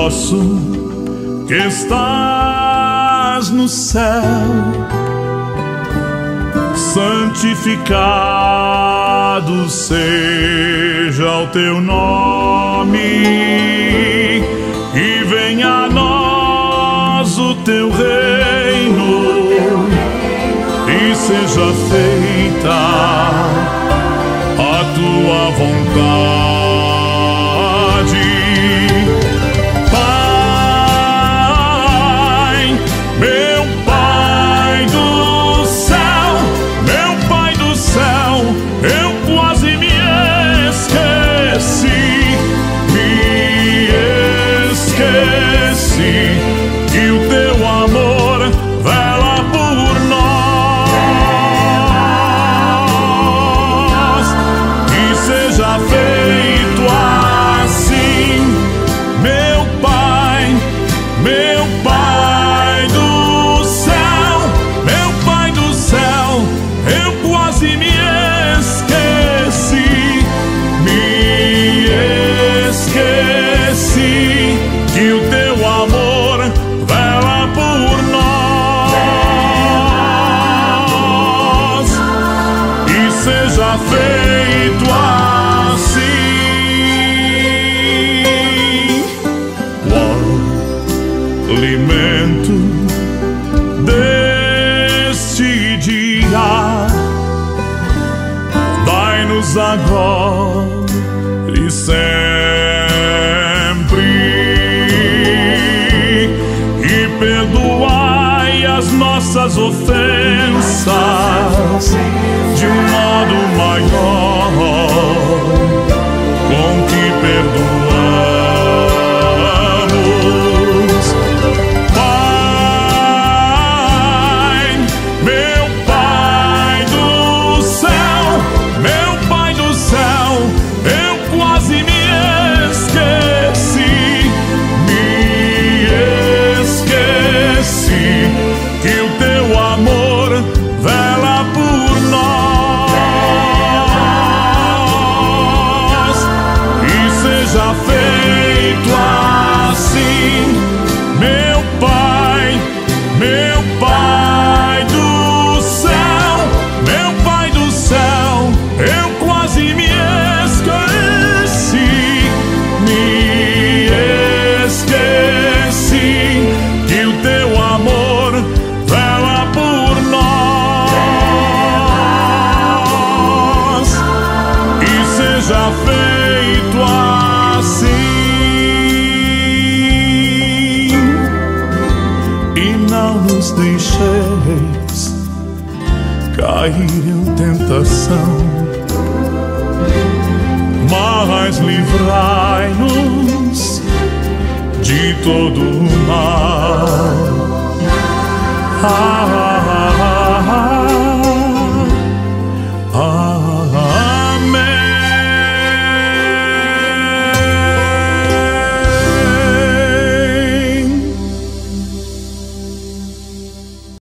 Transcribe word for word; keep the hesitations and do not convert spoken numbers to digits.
nosso que estás no céu, santificado seja o teu nome, e venha a nós o teu reino, e seja feita a tua vontade. Que o teu amor vela por nós, que seja feito assim, meu Pai, meu Pai do céu, meu Pai do céu, eu quase me esqueci, me esqueci, que o teu amor vela por nós, e seja feito assim. O alimento deste dia dai-nos agora e sempre, perdoai as nossas ofensas de um modo maior com que perdoamos. Pai, meu Pai do céu, meu Pai do céu, eu quase me esqueci, que o teu amor vela por nós, e seja feito assim, meu Pai, meu Pai do céu, meu Pai do céu, eu quase me esqueci, me esqueci, que o teu amor vela por nós, e seja feito assim, e não nos deixeis cair em tentação, mas livrai-nos de todo o mal. Ah,